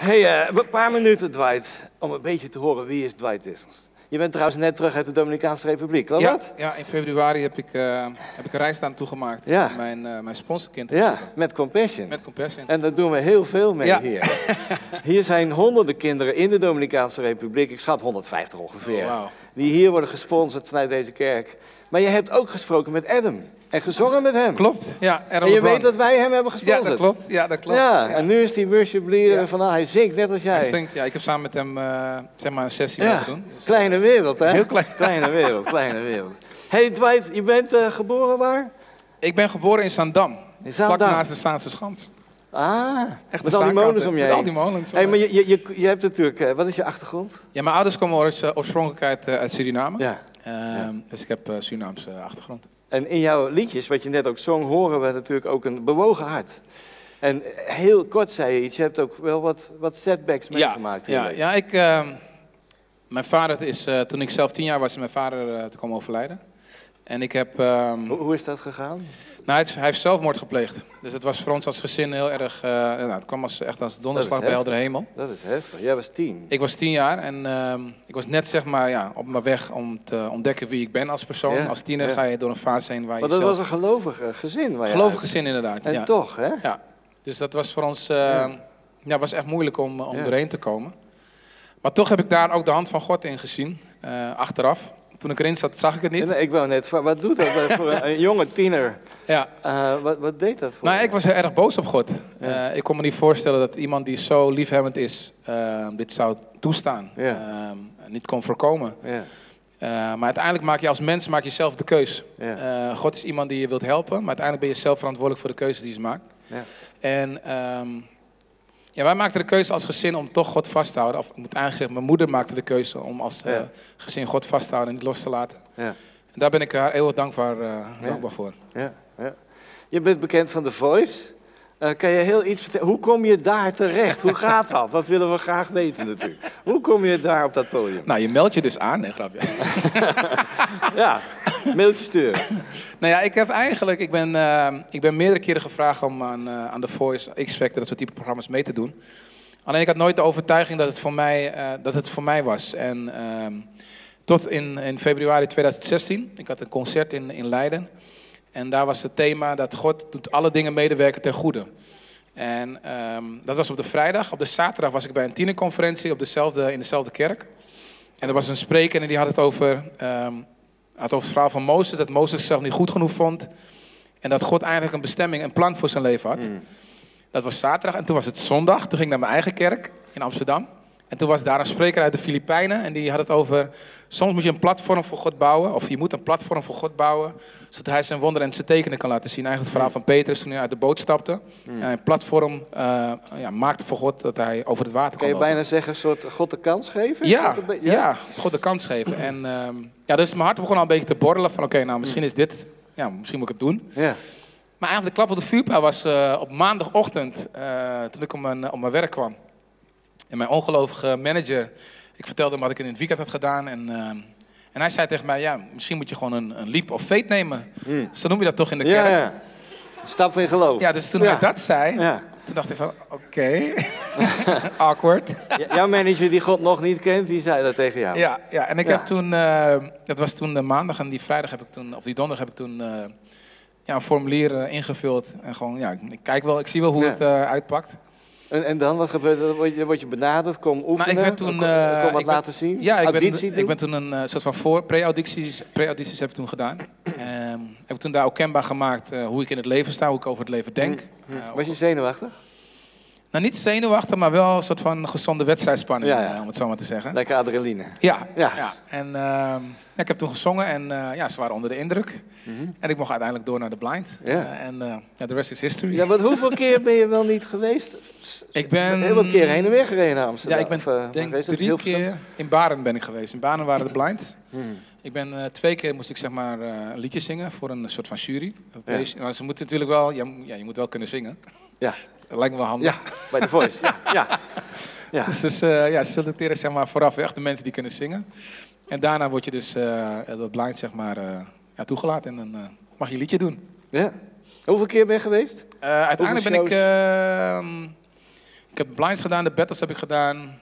Hey, een paar minuten, Dwight, om een beetje te horen wie is Dwight Dissels. Je bent trouwens net terug uit de Dominicaanse Republiek, klopt dat? Ja, in februari heb ik een reis daar toegemaakt. Ja. Mijn sponsorkind. Ja, met Compassion. Met Compassion. En daar doen we heel veel mee hier. Hier zijn honderden kinderen in de Dominicaanse Republiek, ik schat 150 ongeveer, die hier worden gesponsord vanuit deze kerk. Maar je hebt ook gesproken met Adam en gezongen met hem. Klopt, ja. En je weet dat wij hem hebben gesponsord. Ja, dat klopt. Ja, dat klopt. Ja, en nu is hij worship leader van, hij zingt net als jij. Hij zingt, ja. Ik heb samen met hem zeg maar een sessie mogen doen. Dus, kleine wereld, hè? Heel klein. Kleine wereld, kleine wereld. Hey Dwight, je bent geboren waar? Ik ben geboren in Zaandam. In Zaandam. Vlak naast de Zaanse Schans. Ah, echt met al die molens om je heen. Met al die molens. Hey, maar je hebt natuurlijk, wat is je achtergrond? Ja, mijn ouders komen oorspronkelijk uit Suriname. Ja. Dus ik heb Surinaamse achtergrond. En in jouw liedjes, wat je net ook zong, horen we natuurlijk ook een bewogen hart. En heel kort zei je iets, je hebt ook wel wat setbacks meegemaakt. Mijn vader is, toen ik zelf 10 jaar was, mijn vader te komen overlijden. En ik heb... Hoe is dat gegaan? Nou, hij heeft zelfmoord gepleegd. Dus het was voor ons als gezin heel erg... het kwam echt als donderslag bij heldere hemel. Dat is heftig. Jij was 10. Ik was 10 jaar en ik was net zeg maar op mijn weg om te ontdekken wie ik ben als persoon. Ja, als tiener ga je door een fase heen waar je maar dat was een gelovig gezin? Gelovig gezin inderdaad. En toch, hè? Ja. Dus dat was voor ons... was echt moeilijk om doorheen te komen. Maar toch heb ik daar ook de hand van God in gezien, achteraf. Toen ik erin zat, zag ik het niet. Ik wou net, wat doet dat voor een jonge tiener? Ja. Wat deed dat voor ik was heel erg boos op God. Ja. Ik kon me niet voorstellen dat iemand die zo liefhebbend is, dit zou toestaan. Ja. Niet kon voorkomen. Ja. Maar uiteindelijk maak je als mens zelf de keus. Ja. God is iemand die je wilt helpen, maar uiteindelijk ben je zelf verantwoordelijk voor de keuzes die je maakt. Ja. En... wij maakten de keuze als gezin om toch God vast te houden. Of ik moet eigenlijk zeggen, mijn moeder maakte de keuze om als gezin God vast te houden en niet los te laten. Ja. En daar ben ik haar eeuwig dankbaar voor. Ja. Ja. Je bent bekend van The Voice. Kan je heel iets vertellen? Hoe kom je daar terecht? Hoe gaat dat? Dat willen we graag weten natuurlijk. Hoe kom je daar op dat podium? Nou, je meldt je dus aan. Nee, grapje. Ja, mailtje sturen. Nou ja, ik ben meerdere keren gevraagd om aan The Voice, X-Factor, dat soort type programma's mee te doen. Alleen ik had nooit de overtuiging dat het voor mij was. En tot in februari 2016, ik had een concert in Leiden. En daar was het thema dat God doet alle dingen medewerken ten goede. En dat was op de vrijdag. Op de zaterdag was ik bij een tienerconferentie in dezelfde kerk. En er was een spreker en die had het over het verhaal van Mozes. Dat Mozes zichzelf niet goed genoeg vond. En dat God eigenlijk een bestemming, een plan voor zijn leven had. Dat was zaterdag en toen was het zondag. Toen ging ik naar mijn eigen kerk in Amsterdam. En toen was daar een spreker uit de Filipijnen. En die had het over, soms moet je een platform voor God bouwen. Of je moet een platform voor God bouwen. Zodat hij zijn wonderen en zijn tekenen kan laten zien. Eigenlijk het verhaal van Petrus toen hij uit de boot stapte. En een platform maakte voor God dat hij over het water kon lopen. Kan je bijna zeggen, een soort God de kans geven? Ja, God de kans geven. En dus mijn hart begon al een beetje te borrelen. Van oké, nou misschien is dit, misschien moet ik het doen. Ja. Maar eigenlijk de klap op de vuurpijl was op maandagochtend. Toen ik op mijn werk kwam. En mijn ongelovige manager, ik vertelde hem wat ik in het weekend had gedaan. En hij zei tegen mij, misschien moet je gewoon een leap of faith nemen. Zo noem je dat toch in de kerk? Ja. Stap in geloof. Ja, dus toen hij dat zei, toen dacht ik van, oké. Awkward. Jouw manager die God nog niet kent, die zei dat tegen jou. Ja, en ik heb toen, dat was toen de maandag en die vrijdag heb ik toen, of die donderdag heb ik toen een formulier ingevuld. En gewoon, ik zie wel hoe het uitpakt. En dan, wat gebeurt er? Word je benaderd? Kom oefenen? Nou, ik werd toen, kom wat laten zien? Ja, ik ben toen een soort van pre-audities heb ik toen gedaan. Heb ik toen daar ook kenbaar gemaakt hoe ik in het leven sta, hoe ik over het leven denk. Was je zenuwachtig? Nou, niet zenuwachtig, maar wel een soort van gezonde wedstrijdspanning, om het zo maar te zeggen. Lekker adrenaline. Ja. En ik heb toen gezongen en ze waren onder de indruk. En ik mocht uiteindelijk door naar de blind. De rest is history. Ja, maar hoeveel keer ben je wel niet geweest? Ik ben heel wat keer heen en weer gereden naar Amsterdam. Ja, ik ben denk 3 keer in Baren ben ik geweest. In Baren waren de blinds. Ik ben 2 keer moest ik zeg maar een liedje zingen voor een soort van jury. Maar ze moeten natuurlijk wel, je moet wel kunnen zingen. Ja. Dat lijkt me wel handig. Ja, bij The Voice. Ja. Dus ze selecteren zeg maar vooraf echt de mensen die kunnen zingen. En daarna word je dus blind zeg maar toegelaten en dan mag je een liedje doen. Ja. Hoeveel keer ben je geweest? Uiteindelijk ben ik Ik heb blinds gedaan, de battles heb ik gedaan.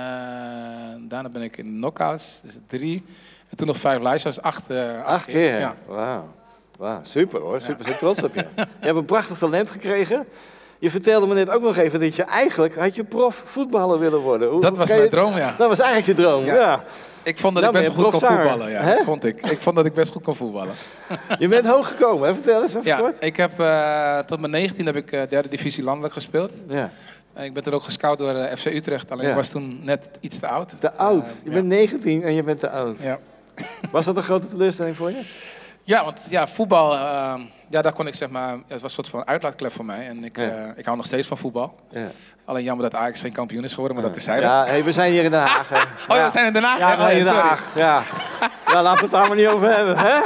Daarna ben ik in de knockouts, dus 3. En toen nog 5 lijstjes, 8 keer. Ja. Wauw, super hoor. Super, zo trots op je. Je hebt een prachtig talent gekregen. Je vertelde me net ook nog even dat je eigenlijk had je profvoetballer willen worden. Dat was mijn droom, ja. Dat was eigenlijk je droom, ja. Ik vond dat ik best goed kon voetballen, ja. Dat vond ik. Ik vond dat ik best goed kon voetballen. Je bent hoog gekomen, hè? Vertel eens even kort. Ik heb tot mijn 19 heb ik derde divisie landelijk gespeeld. Ja. Ik ben toen ook gescout door FC Utrecht, alleen ik was toen net iets te oud. Te oud? Je bent 19 en je bent te oud. Ja. Was dat een grote teleurstelling voor je? Ja, want voetbal, daar kon ik zeg maar, het was een soort van uitlaatklep voor mij. En ik hou nog steeds van voetbal. Ja. Alleen jammer dat Ajax geen kampioen is geworden, maar dat terzijde. Ja, hey, we zijn hier in Den Haag. We zijn in Den Haag? Ja, in Den Haag. Ja. Laten we het daar maar niet over hebben. Hè?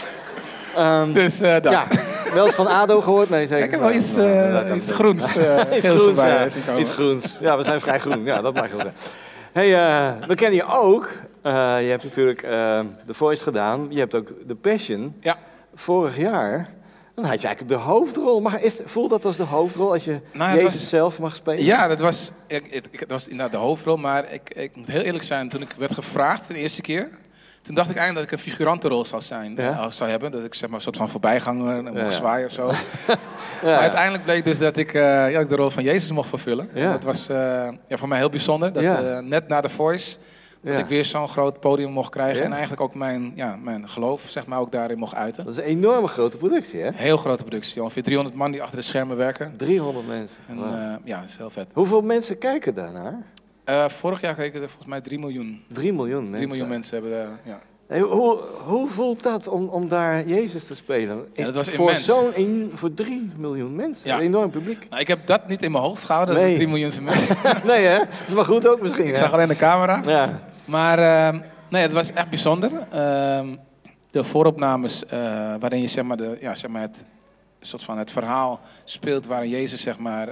Dus dat. Ja. Wel eens van ADO gehoord? Nee, zeker. Ik heb wel iets groens. Iets groens. Ja, we zijn vrij groen. Ja, dat mag je wel zeggen. Hey, we kennen je ook. Je hebt natuurlijk The Voice gedaan. Je hebt ook The Passion. Ja. Vorig jaar, dan had je eigenlijk de hoofdrol. Voelt dat als de hoofdrol als je Jezus zelf mag spelen? Ja, dat was inderdaad de hoofdrol. Maar ik moet heel eerlijk zijn, toen ik werd gevraagd de eerste keer, toen dacht ik eigenlijk dat ik een figurantenrol zou hebben. Dat ik zeg maar een soort van voorbijganger en mocht zwaaien of zo. Maar uiteindelijk bleek dus dat ik de rol van Jezus mocht vervullen. Ja. Dat was voor mij heel bijzonder. Dat, net na The Voice, dat ik weer zo'n groot podium mocht krijgen. En eigenlijk ook mijn geloof zeg maar, ook daarin mocht uiten. Dat is een enorme grote productie, hè? Heel grote productie. Ongeveer 300 man die achter de schermen werken. 300 mensen? En, dat is heel vet. Hoeveel mensen kijken daarnaar? Vorig jaar keken er volgens mij 3 miljoen. 3 miljoen mensen? 3 miljoen mensen hebben Hey, hoe voelt dat om daar Jezus te spelen? Ja, dat was voor 3 miljoen mensen, een enorm publiek. Nou, ik heb dat niet in mijn hoofd gehouden, dat 3 miljoen mensen. Nee hè? Dat is wel goed ook misschien. Ik zag alleen de camera. Ja. Maar het was echt bijzonder. De vooropnames waarin je zeg maar, het soort van het verhaal speelt waarin Jezus zeg maar,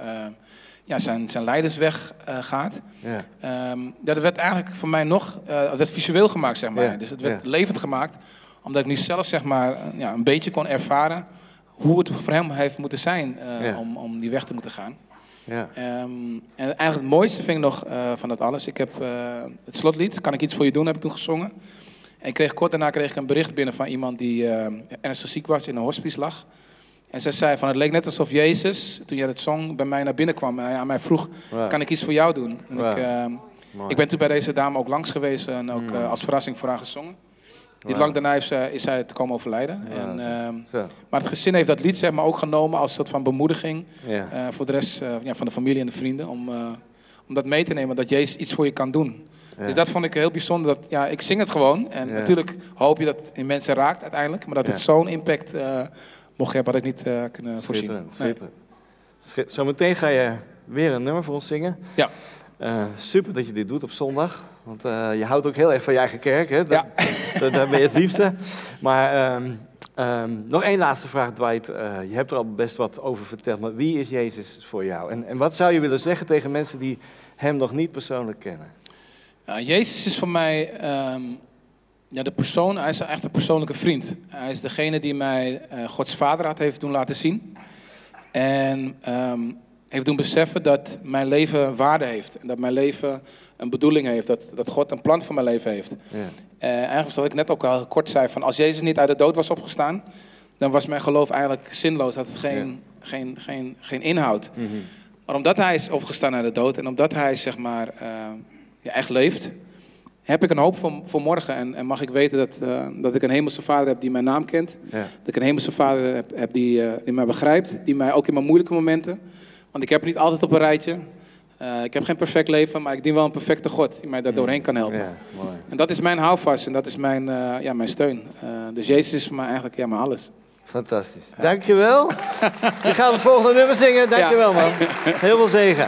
zijn leidersweg gaat. Ja. Dat werd eigenlijk voor mij het werd visueel gemaakt, zeg maar. Ja. Dus het werd levend gemaakt, omdat ik nu zelf zeg maar, een beetje kon ervaren hoe het voor hem heeft moeten zijn om die weg te moeten gaan. Ja. En eigenlijk het mooiste vind ik nog van dat alles. Ik heb het slotlied, Kan ik iets voor je doen, heb ik toen gezongen. En kort daarna kreeg ik een bericht binnen van iemand die ernstig ziek was, in een hospice lag. En zij zei van, het leek net alsof Jezus, toen jij het zong, bij mij naar binnen kwam. En hij aan mij vroeg, kan ik iets voor jou doen? En ik ben toen bij deze dame ook langs geweest en ook als verrassing voor haar gezongen. Niet lang daarna is zij te komen overlijden. Maar het gezin heeft dat lied zeg maar, ook genomen als soort van bemoediging voor de rest van de familie en de vrienden. Om dat mee te nemen, dat Jezus iets voor je kan doen. Ja. Dus dat vond ik heel bijzonder. Ik zing het gewoon. En natuurlijk hoop je dat het in mensen raakt uiteindelijk. Maar dat het zo'n impact mocht hebben, had ik niet kunnen voorzien. Schitterend. Zometeen ga je weer een nummer voor ons zingen. Ja. Super dat je dit doet op zondag. Want je houdt ook heel erg van je eigen kerk. Hè? Daar ben je het liefste. Maar nog één laatste vraag, Dwight. Je hebt er al best wat over verteld. Maar wie is Jezus voor jou? En wat zou je willen zeggen tegen mensen die hem nog niet persoonlijk kennen? Jezus is voor mij de persoon. Hij is echt een persoonlijke vriend. Hij is degene die mij Gods vaderhart heeft doen laten zien. En heeft doen beseffen dat mijn leven waarde heeft. En dat mijn leven een bedoeling heeft. Dat God een plan voor mijn leven heeft. Ja. Eigenlijk zoals ik net ook al kort zei. Van als Jezus niet uit de dood was opgestaan, dan was mijn geloof eigenlijk zinloos. Dat het geen inhoud. Mm-hmm. Maar omdat hij is opgestaan uit de dood. En omdat hij zeg maar echt leeft, heb ik een hoop voor morgen. En mag ik weten dat ik een hemelse vader heb die mijn naam kent. Ja. Dat ik een hemelse vader heb die mij begrijpt. Die mij ook in mijn moeilijke momenten. Want ik heb het niet altijd op een rijtje. Ik heb geen perfect leven, maar ik dien wel een perfecte God die mij daar doorheen kan helpen. Ja, mooi. En dat is mijn houvast en dat is mijn steun. Dus Jezus is voor mij eigenlijk mijn alles. Fantastisch. Ja. Dankjewel. Je gaat het volgende nummer zingen. Dankjewel, man. Heel veel zegen.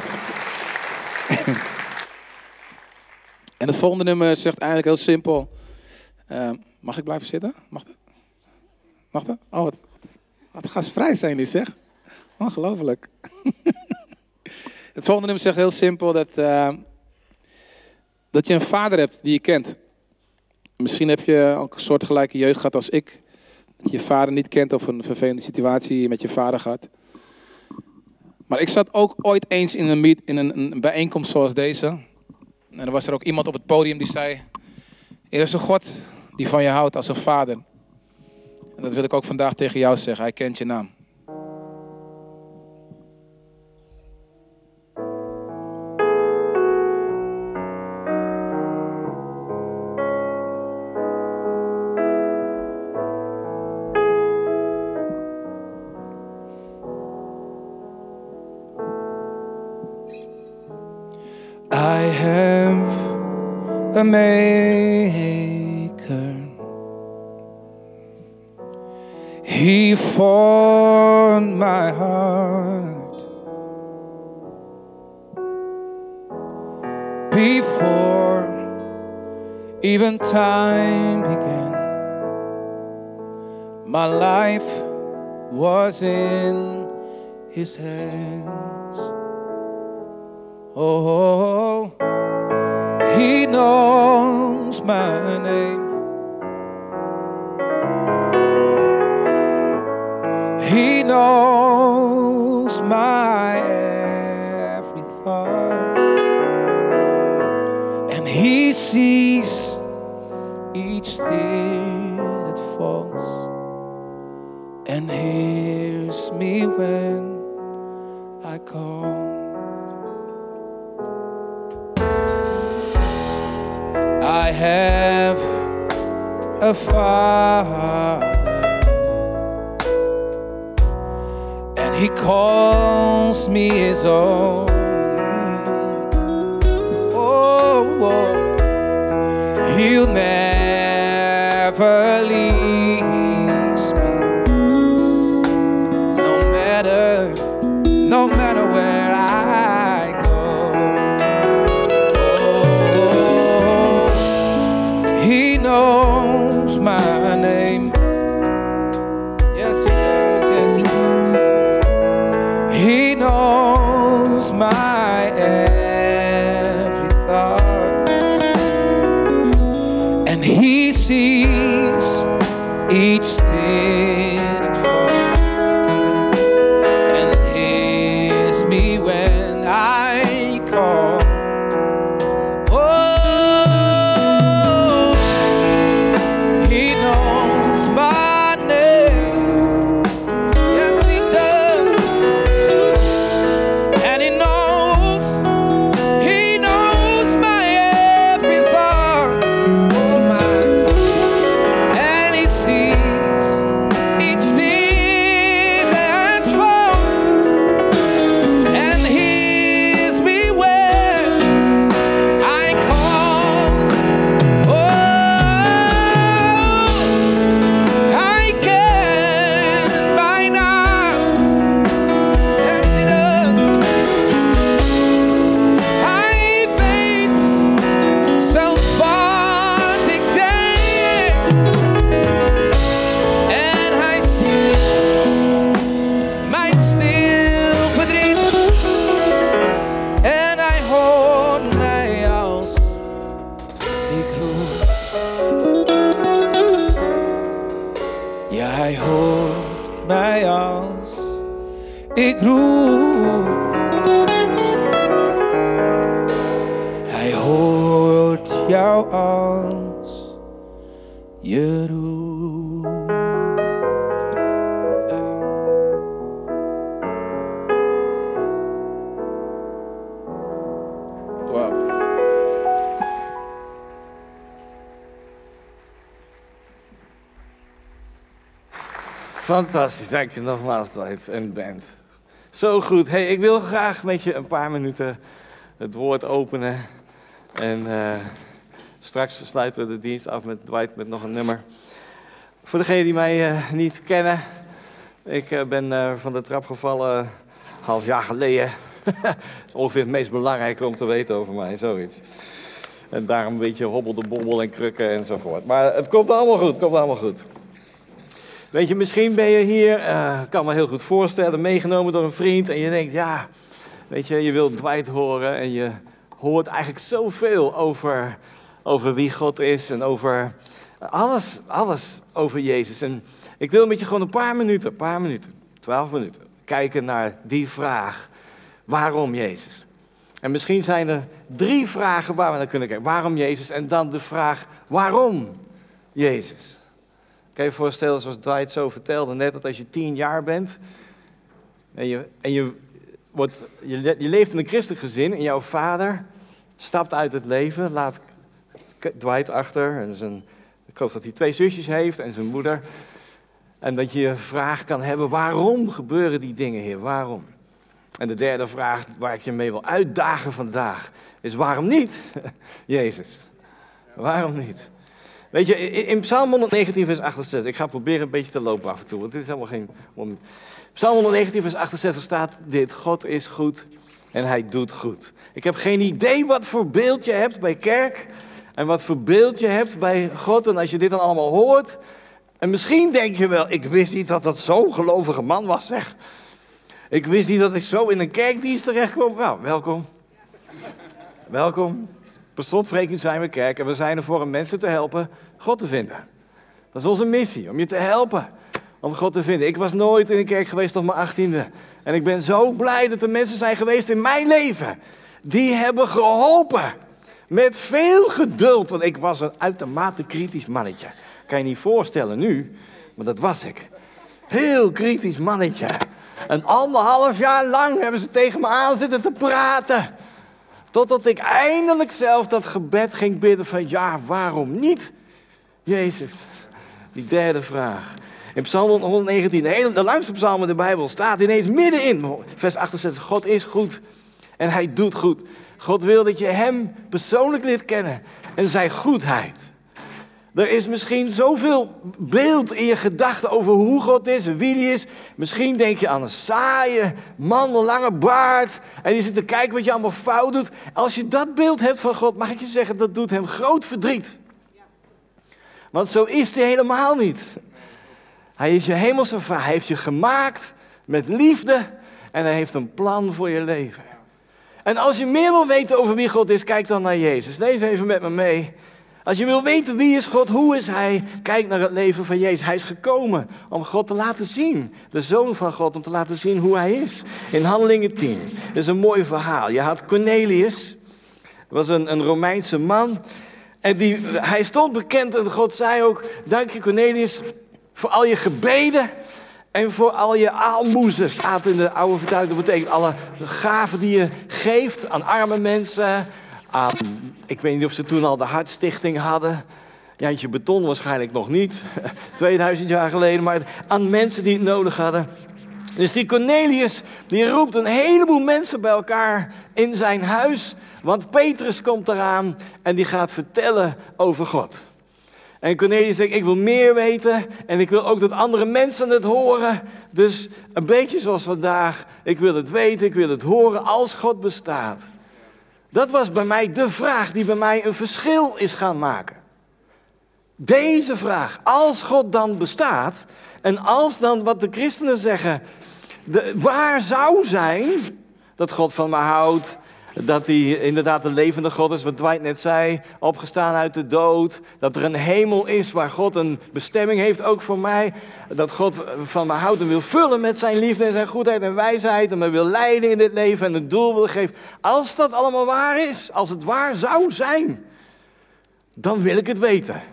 En het volgende nummer zegt eigenlijk heel simpel. Mag ik blijven zitten? Mag dat? Oh, wat gastvrij zijn die, zeg. Ongelooflijk. Het volgende nummer zegt heel simpel dat je een vader hebt die je kent. Misschien heb je ook een soortgelijke jeugd gehad als ik. Dat je je vader niet kent of een vervelende situatie met je vader gehad. Maar ik zat ook ooit eens in een bijeenkomst zoals deze. En er was er ook iemand op het podium die zei: er is een God die van je houdt als een vader. En dat wil ik ook vandaag tegen jou zeggen. Hij kent je naam. I have a maker. He formed my heart before even time began. My life was in his hands. Oh, he knows my name. He knows my every thought. And he sees each tear that falls. And hears me when I call. I have a father, and he calls me his own. Oh, he'll never leave me, no matter where I go. He knows my name. Yes, he does. Yes, he does. He knows my every thought. And he sees each tear that falls. And hears me when I call. Ja, hij hoort mij als ik roep. Hij hoort jou als je roept. Wow. Fantastisch, dank je nogmaals, Dwight en de band. Zo goed. Hey, ik wil graag met je een paar minuten het woord openen. En straks sluiten we de dienst af met Dwight met nog een nummer. Voor degenen die mij niet kennen. Ik ben van de trap gevallen half jaar geleden. Dat is ongeveer het meest belangrijke om te weten over mij, zoiets. En daarom een beetje hobbelde bobbel en krukken enzovoort. Maar het komt allemaal goed, komt allemaal goed. Weet je, misschien ben je hier, kan me heel goed voorstellen, meegenomen door een vriend. En je denkt, ja, weet je, je wilt Dwight horen. En je hoort eigenlijk zoveel over wie God is en over alles over Jezus. En ik wil met je gewoon een paar minuten, 12 minuten, kijken naar die vraag. Waarom Jezus? En misschien zijn er 3 vragen waar we naar kunnen kijken. Waarom Jezus? En dan de vraag, waarom Jezus? Kan je je voorstellen, zoals Dwight zo vertelde net, dat als je 10 jaar bent en je leeft in een christelijk gezin en jouw vader stapt uit het leven, laat Dwight achter. En ik hoop dat hij 2 zusjes heeft en zijn moeder. En dat je een vraag kan hebben, waarom gebeuren die dingen, Heer? Waarom? En de derde vraag waar ik je mee wil uitdagen vandaag is, waarom niet, Jezus? Waarom niet? Weet je, in Psalm 119 vers 68, ik ga proberen een beetje te lopen af en toe, want dit is helemaal geen... Psalm 119 vers 68 staat dit, God is goed en hij doet goed. Ik heb geen idee wat voor beeld je hebt bij kerk en wat voor beeld je hebt bij God. En als je dit dan allemaal hoort, en misschien denk je wel, ik wist niet dat dat zo'n gelovige man was, zeg. Ik wist niet dat ik zo in een kerkdienst terecht kwam. Nou, welkom. Welkom. Per slotverrekening zijn we kerk en we zijn er voor om mensen te helpen God te vinden. Dat is onze missie, om je te helpen om God te vinden. Ik was nooit in een kerk geweest tot mijn 18e. En ik ben zo blij dat er mensen zijn geweest in mijn leven. Die hebben geholpen. Met veel geduld. Want ik was een uitermate kritisch mannetje. Kan je niet voorstellen nu, maar dat was ik. Heel kritisch mannetje. En 1,5 jaar lang hebben ze tegen me aan zitten te praten. Totdat ik eindelijk zelf dat gebed ging bidden van, ja, waarom niet, Jezus? Die derde vraag. In Psalm 119, de langste psalm in de Bijbel, staat ineens middenin, vers 68, God is goed en hij doet goed. God wil dat je hem persoonlijk leert kennen en zijn goedheid. Er is misschien zoveel beeld in je gedachten over hoe God is en wie hij is. Misschien denk je aan een saaie man, een lange baard. En die zit te kijken wat je allemaal fout doet. Als je dat beeld hebt van God, mag ik je zeggen, dat doet hem groot verdriet. Want zo is hij helemaal niet. Hij is je hemelse vader. Hij heeft je gemaakt met liefde. En hij heeft een plan voor je leven. En als je meer wil weten over wie God is, kijk dan naar Jezus. Lees even met me mee. Als je wil weten wie is God, hoe is hij, kijk naar het leven van Jezus. Hij is gekomen om God te laten zien. De Zoon van God, om te laten zien hoe hij is. In Handelingen 10. Dat is een mooi verhaal. Je had Cornelius. Dat was een Romeinse man. En hij stond bekend en God zei ook, dank je Cornelius voor al je gebeden. En voor al je aalmoezen, staat in de oude vertaling. Dat betekent alle gaven die je geeft aan arme mensen. Ik weet niet of ze toen al de Hartstichting hadden. Jantje Beton waarschijnlijk nog niet. 2000 jaar geleden. Maar aan mensen die het nodig hadden. Dus die Cornelius, die roept een heleboel mensen bij elkaar in zijn huis. Want Petrus komt eraan en die gaat vertellen over God. En Cornelius zegt, ik wil meer weten en ik wil ook dat andere mensen het horen. Dus een beetje zoals vandaag, ik wil het weten, ik wil het horen als God bestaat. Dat was bij mij de vraag die bij mij een verschil is gaan maken. Deze vraag, als God dan bestaat en als dan wat de christenen zeggen, waar zou zijn dat God van me houdt, dat hij inderdaad een levende God is, wat Dwight net zei, opgestaan uit de dood, dat er een hemel is waar God een bestemming heeft, ook voor mij, dat God van me houdt en wil vullen met zijn liefde en zijn goedheid en wijsheid en me wil leiden in dit leven en een doel wil geven. Als dat allemaal waar is, als het waar zou zijn, dan wil ik het weten.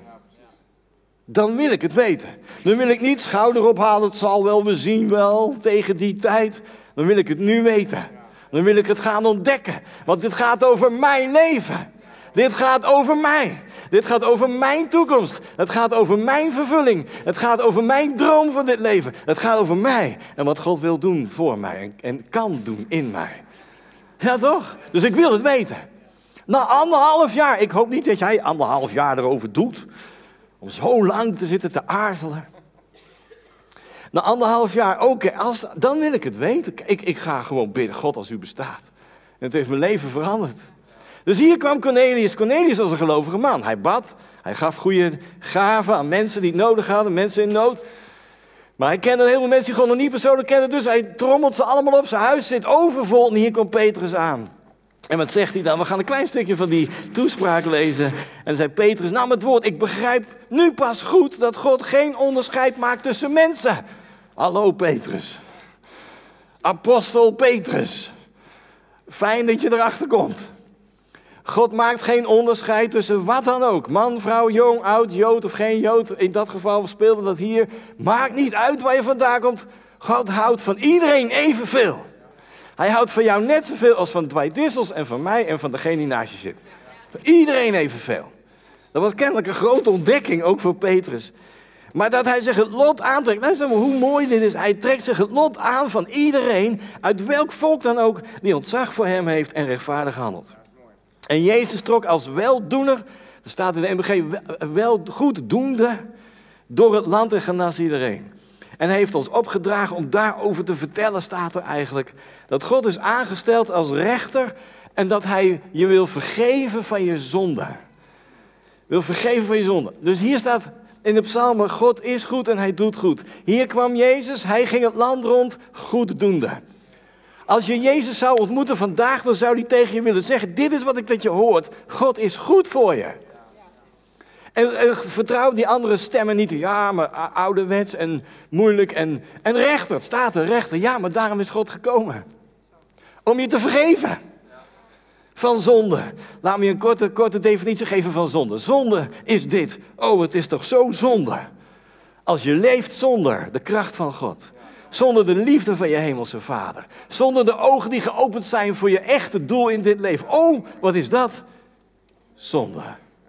Dan wil ik het weten. Dan wil ik niet schouder ophalen, het zal wel, we zien wel tegen die tijd. Dan wil ik het nu weten. Dan wil ik het gaan ontdekken. Want dit gaat over mijn leven. Dit gaat over mij. Dit gaat over mijn toekomst. Het gaat over mijn vervulling. Het gaat over mijn droom van dit leven. Het gaat over mij. En wat God wil doen voor mij. En kan doen in mij. Ja toch? Dus ik wil het weten. Na 1,5 jaar. Ik hoop niet dat jij 1,5 jaar erover doet. Om zo lang te zitten te aarzelen. Na 1,5 jaar, oké, dan wil ik het weten. Ik ga gewoon bidden, God, als u bestaat. En het heeft mijn leven veranderd. Dus hier kwam Cornelius. Cornelius was een gelovige man. Hij bad, hij gaf goede gaven aan mensen die het nodig hadden, mensen in nood. Maar hij kende een heleboel mensen die gewoon nog niet persoonlijk kenden. Dus hij trommelt ze allemaal op. Zijn huis zit overvol en hier komt Petrus aan. En wat zegt hij dan? We gaan een klein stukje van die toespraak lezen. En dan zei Petrus, nam het woord, ik begrijp nu pas goed dat God geen onderscheid maakt tussen mensen. Hallo Petrus. Apostel Petrus. Fijn dat je erachter komt. God maakt geen onderscheid tussen wat dan ook. Man, vrouw, jong, oud, Jood of geen Jood. In dat geval speelde dat hier. Maakt niet uit waar je vandaan komt. God houdt van iedereen evenveel. Hij houdt van jou net zoveel als van Dwight Dissels en van mij en van degene die naast je zit. Van iedereen evenveel. Dat was kennelijk een grote ontdekking, ook voor Petrus. Maar dat hij zich het lot aantrekt. Luister maar hoe mooi dit is. Hij trekt zich het lot aan van iedereen, uit welk volk dan ook, die ontzag voor hem heeft en rechtvaardig handelt. En Jezus trok als weldoener, er staat in de MBG, wel goeddoende, door het land en genas iedereen. En hij heeft ons opgedragen om daarover te vertellen, staat er eigenlijk, dat God is aangesteld als rechter en dat hij je wil vergeven van je zonde. Wil vergeven van je zonde. Dus hier staat in de psalmen, God is goed en hij doet goed. Hier kwam Jezus, hij ging het land rond, goeddoende. Als je Jezus zou ontmoeten vandaag, dan zou hij tegen je willen zeggen, dit is wat ik dat je hoort. God is goed voor je. En vertrouw die andere stemmen niet. Ja, maar ouderwets en moeilijk en rechter. Het staat er, rechter. Ja, maar daarom is God gekomen. Om je te vergeven. Van zonde. Laat me je een korte definitie geven van zonde. Zonde is dit. Oh, het is toch zo zonde. Als je leeft zonder de kracht van God. Zonder de liefde van je hemelse Vader. Zonder de ogen die geopend zijn voor je echte doel in dit leven. Oh, wat is dat? Zonde.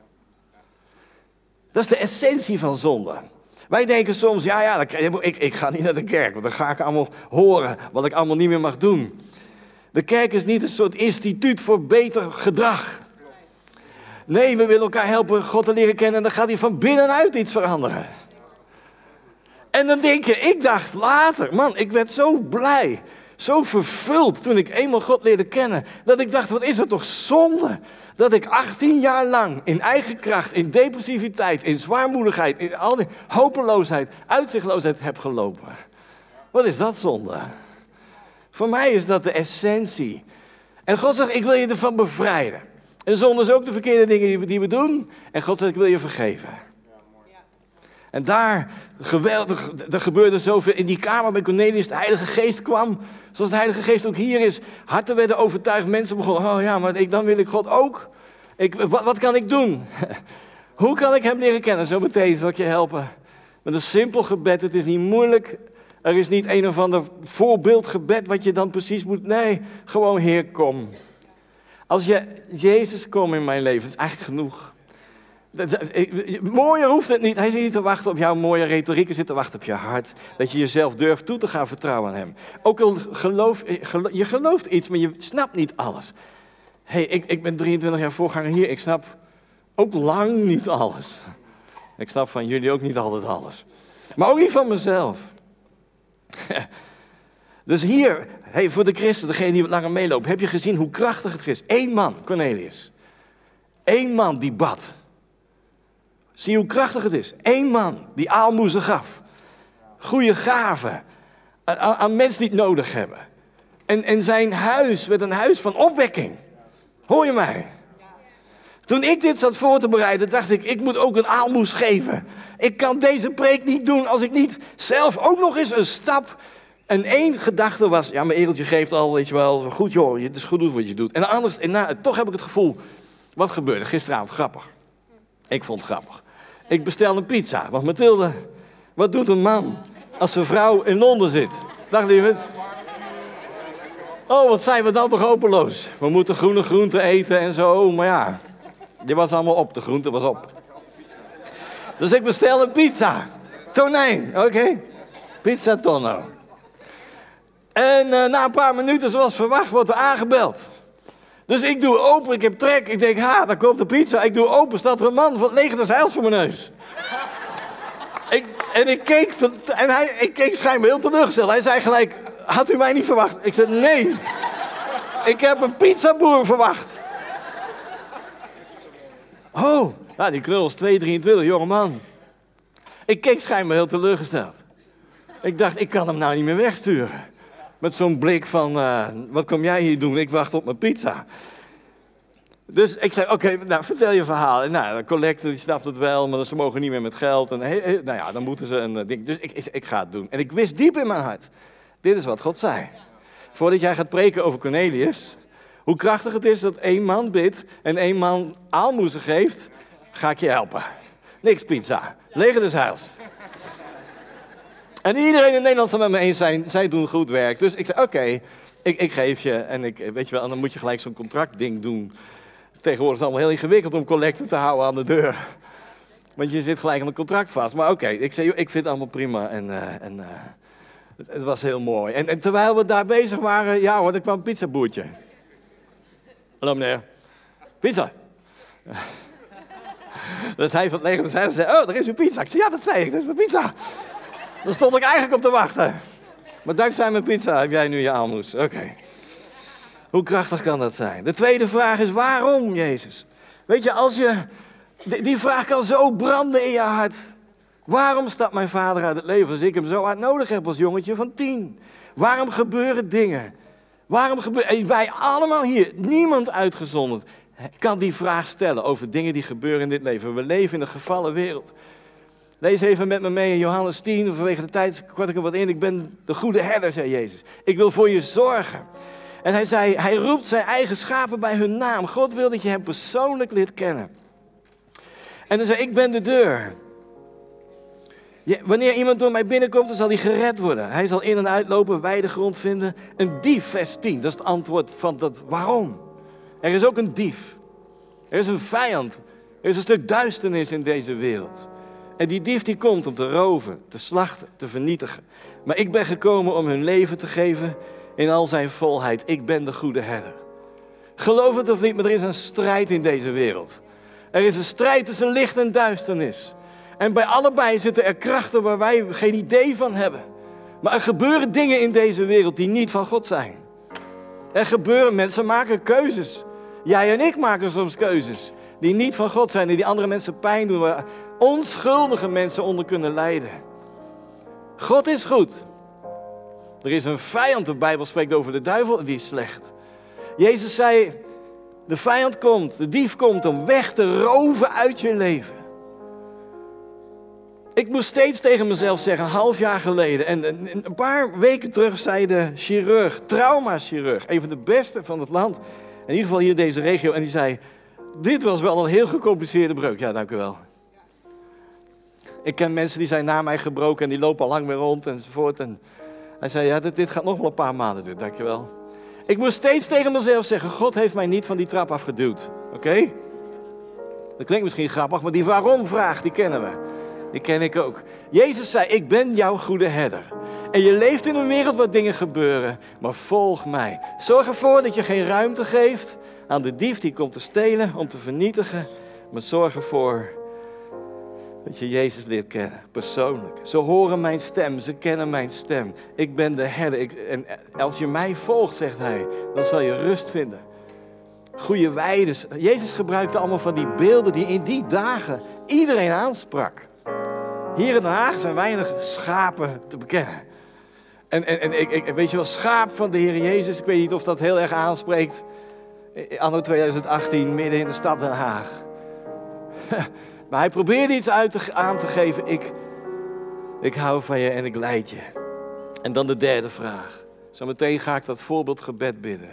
Dat is de essentie van zonde. Wij denken soms, ik ga niet naar de kerk, want dan ga ik allemaal horen wat ik allemaal niet meer mag doen. De kerk is niet een soort instituut voor beter gedrag. Nee, we willen elkaar helpen God te leren kennen en dan gaat hij van binnenuit iets veranderen. En dan denk je, ik dacht later, man, ik werd zo blij, zo vervuld toen ik eenmaal God leerde kennen, dat ik dacht, wat is het toch zonde dat ik 18 jaar lang in eigen kracht, in depressiviteit, in zwaarmoedigheid, in al die hopeloosheid, uitzichtloosheid heb gelopen. Wat is dat zonde? Voor mij is dat de essentie. En God zegt, ik wil je ervan bevrijden. En zonde is ook de verkeerde dingen die we doen. En God zegt, ik wil je vergeven. En daar, geweldig, er gebeurde zoveel. In die kamer bij Cornelius, de Heilige Geest kwam. Zoals de Heilige Geest ook hier is. Harten werden overtuigd, mensen begonnen, oh ja, maar dan wil ik God ook. Wat kan ik doen? Hoe kan ik hem leren kennen? Zo meteen zal ik je helpen. Met een simpel gebed, het is niet moeilijk. Er is niet een of ander voorbeeldgebed wat je dan precies moet. Nee, gewoon Heer, kom. Als je Jezus komt in mijn leven, dat is eigenlijk genoeg. Mooier hoeft het niet. Hij zit niet te wachten op jouw mooie retoriek. Hij zit te wachten op je hart. Dat je jezelf durft toe te gaan vertrouwen aan hem. Ook al je gelooft iets, maar je snapt niet alles. Ik ben 23 jaar voorganger hier. Ik snap ook lang niet alles. Ik snap van jullie ook niet altijd alles. Maar ook niet van mezelf. Dus hier, voor de christen, degene die wat langer meeloopt, heb je gezien hoe krachtig het is. 1 man, Cornelius. 1 man die bad. Zie hoe krachtig het is. 1 man die aalmoezen gaf. Goede gaven. Aan mensen die het nodig hebben. En zijn huis werd een huis van opwekking. Hoor je mij? Toen ik dit zat voor te bereiden, dacht ik moet ook een aalmoes geven. Ik kan deze preek niet doen als ik niet zelf ook nog eens een stap. En 1 gedachte was, ja, mijn Ereltje geeft al, weet je wel, goed joh, het is goed wat je doet. En anders, toch heb ik het gevoel, wat gebeurde gisteravond? Grappig. Ik vond het grappig. Ik bestel een pizza, want Mathilde, wat doet een man als zijn vrouw in Londen zit? Dag lieverd. Oh, wat zijn we dan toch hopeloos. We moeten groene groenten eten en zo, maar ja, die was allemaal op, de groente was op. Dus ik bestel een pizza. Tonijn, oké. Pizza tonno. En na een paar minuten, zoals verwacht, wordt er aangebeld. Dus ik doe open, ik heb trek. Ik denk, daar komt de pizza. Ik doe open, staat er een man van het leger des heils voor mijn neus. Ik keek schijnbaar heel teleurgesteld. Hij zei gelijk, had u mij niet verwacht? Ik zei, nee. Ik heb een pizzaboer verwacht. Oh, nou, die knul is 2,23, jonge man. Ik keek schijnbaar heel teleurgesteld. Ik dacht, ik kan hem nou niet meer wegsturen. Met zo'n blik van, wat kom jij hier doen? Ik wacht op mijn pizza. Dus ik zei, oké, nou, vertel je verhaal. En nou, de collector die snapt het wel, maar ze mogen niet meer met geld. En nou ja, dan moeten ze een ding. Dus ik ga het doen. En ik wist diep in mijn hart, dit is wat God zei. Voordat jij gaat preken over Cornelius, Hoe krachtig het is dat 1 man bidt en 1 man aalmoezen geeft, ga ik je helpen. Niks pizza. Leger des Heils. En iedereen in Nederland zal met me eens zijn, zij doen goed werk. Dus ik zei, oké, ik geef je. En weet je wel, en dan moet je gelijk zo'n contractding doen. Tegenwoordig is het allemaal heel ingewikkeld om collecten te houden aan de deur. Want je zit gelijk aan een contract vast. Maar oké, ik zei, ik vind het allemaal prima. En het was heel mooi. En terwijl we daar bezig waren, ja hoor, er kwam een pizzaboertje. Hallo meneer. Pizza. Dus hij van het leger des Heils zei, oh, daar is uw pizza. Ik zei, ja, dat zei ik, dat is mijn pizza. Daar stond ik eigenlijk op te wachten. Maar dankzij mijn pizza heb jij nu je aalmoes. Oké. Hoe krachtig kan dat zijn? De tweede vraag is, waarom, Jezus? Weet je, als je... Die vraag kan zo branden in je hart. Waarom stapt mijn vader uit het leven als ik hem zo hard nodig heb als jongetje van 10? Waarom gebeuren dingen? En wij allemaal hier, niemand uitgezonderd, kan die vraag stellen over dingen die gebeuren in dit leven. We leven in een gevallen wereld. Lees even met me mee in Johannes 10, vanwege de tijd kort ik er wat in. Ik ben de goede herder, zei Jezus. Ik wil voor je zorgen. En hij zei, hij roept zijn eigen schapen bij hun naam. God wil dat je hem persoonlijk leert kennen. En hij zei, ik ben de deur. Wanneer iemand door mij binnenkomt, dan zal hij gered worden. Hij zal in- en uitlopen, weidegrond vinden. Een dief, vers 10, dat is het antwoord van dat waarom. Er is ook een dief. Er is een vijand. Er is een stuk duisternis in deze wereld. En die dief die komt om te roven, te slachten, te vernietigen. Maar ik ben gekomen om hun leven te geven in al zijn volheid. Ik ben de goede herder. Geloof het of niet, maar er is een strijd in deze wereld. Er is een strijd tussen licht en duisternis. En bij allebei zitten er krachten waar wij geen idee van hebben. Maar er gebeuren dingen in deze wereld die niet van God zijn. Er gebeuren, mensen maken keuzes. Jij en ik maken soms keuzes die niet van God zijn. Die andere mensen pijn doen, waar onschuldige mensen onder kunnen lijden. God is goed. Er is een vijand, de Bijbel spreekt over de duivel, die is slecht. Jezus zei, de vijand komt, de dief komt om weg te roven uit je leven. Ik moest steeds tegen mezelf zeggen, een half jaar geleden. En een paar weken terug zei de chirurg, traumachirurg, een van de beste van het land. In ieder geval hier in deze regio. En die zei, dit was wel een heel gecompliceerde breuk. Ja, dank u wel. Ik ken mensen die zijn na mij gebroken en die lopen al lang weer rond enzovoort. En hij zei, ja, dit gaat nog wel een paar maanden duren, dank je wel. Ik moest steeds tegen mezelf zeggen, God heeft mij niet van die trap afgeduwd. Oké? Dat klinkt misschien grappig, maar die waarom-vraag, die kennen we. Die ken ik ook. Jezus zei, ik ben jouw goede herder. En je leeft in een wereld waar dingen gebeuren, maar volg mij. Zorg ervoor dat je geen ruimte geeft aan de dief die komt te stelen, om te vernietigen. Maar zorg ervoor dat je Jezus leert kennen, persoonlijk. Ze horen mijn stem, ze kennen mijn stem. Ik ben de herder. En als je mij volgt, zegt hij, dan zal je rust vinden. Goede weiden. Jezus gebruikte allemaal van die beelden die in die dagen iedereen aansprak. Hier in Den Haag zijn weinig schapen te bekennen. En ik weet je wel, schaap van de Heer Jezus, ik weet niet of dat heel erg aanspreekt. Anno 2018, midden in de stad Den Haag. Maar hij probeerde iets aan te geven. Ik hou van je en ik leid je. En dan de derde vraag. Zometeen ga ik dat voorbeeldgebed bidden.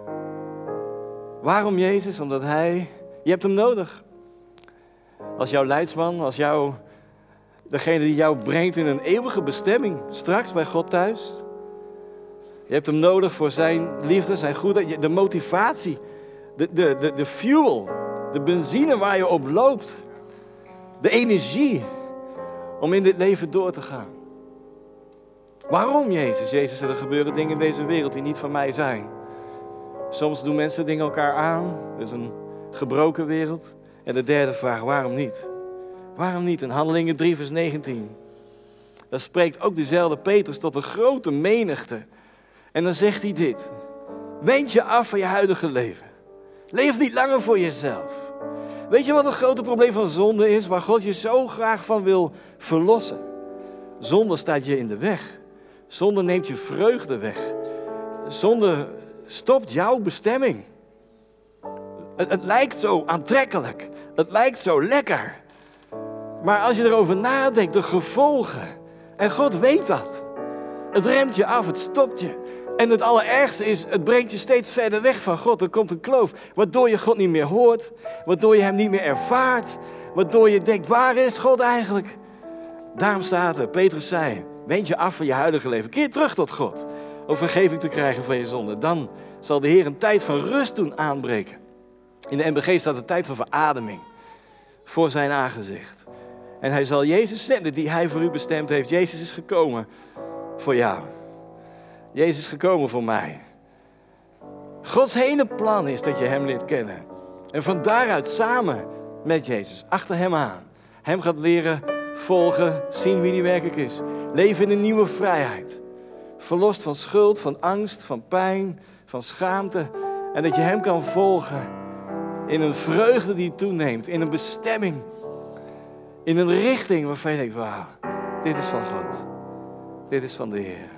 Waarom Jezus? Omdat je hebt hem nodig. Als jouw leidsman, als degene die jou brengt in een eeuwige bestemming. Straks bij God thuis. Je hebt hem nodig voor zijn liefde, zijn goedheid, de motivatie. De fuel, de benzine waar je op loopt. De energie om in dit leven door te gaan. Waarom Jezus? Jezus, er gebeuren dingen in deze wereld die niet van mij zijn. Soms doen mensen dingen elkaar aan. Dat is een gebroken wereld. En de derde vraag, waarom niet? Waarom niet? In Handelingen 3 vers 19. Daar spreekt ook dezelfde Petrus tot een grote menigte. En dan zegt hij dit. Wend je af van je huidige leven. Leef niet langer voor jezelf. Weet je wat het grote probleem van zonde is? Waar God je zo graag van wil verlossen. Zonde staat je in de weg. Zonde neemt je vreugde weg. Zonde stopt jouw bestemming. Het lijkt zo aantrekkelijk. Het lijkt zo lekker. Maar als je erover nadenkt, de gevolgen. En God weet dat. Het remt je af, het stopt je. En het allerergste is, het brengt je steeds verder weg van God. Er komt een kloof, waardoor je God niet meer hoort. Waardoor je hem niet meer ervaart. Waardoor je denkt, waar is God eigenlijk? Daarom staat er, Petrus zei, wend je af van je huidige leven. Keer terug tot God. Om vergeving te krijgen van je zonde. Dan zal de Heer een tijd van rust doen aanbreken. In de NBG staat een tijd van verademing. Voor zijn aangezicht. En hij zal Jezus zenden die hij voor u bestemd heeft. Jezus is gekomen voor jou. Jezus is gekomen voor mij. Gods hele plan is dat je hem leert kennen. En van daaruit samen met Jezus, achter hem aan. Hem gaat leren volgen, zien wie hij werkelijk is. Leven in een nieuwe vrijheid. Verlost van schuld, van angst, van pijn, van schaamte. En dat je hem kan volgen in een vreugde die toeneemt. In een bestemming. In een richting waarvan je denkt, wauw, dit is van God. Dit is van de Heer.